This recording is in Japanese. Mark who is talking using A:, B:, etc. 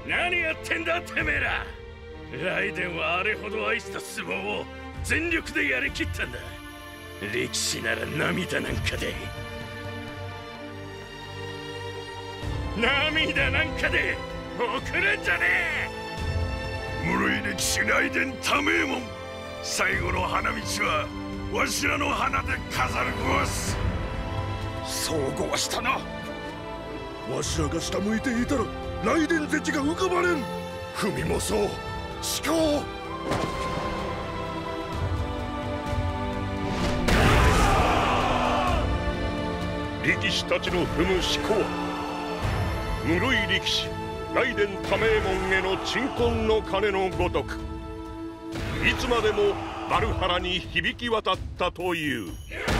A: 何やってんだてめえら。ライデンはあれほど愛した相撲を全力でやりきったんだ。力士なら涙なんかで送るんじゃねえ。室井力士ライデン多名門、最後の花道はわしらの花で飾るごす。
B: そうごわしたな。わしらが下向いていたらライデン絶が浮かばれん。踏みもそう思考。
C: 力士たちの踏む思考、室井力士ライデン多名門への鎮魂の鐘のごとく、いつまでもバルハラに響き渡ったという。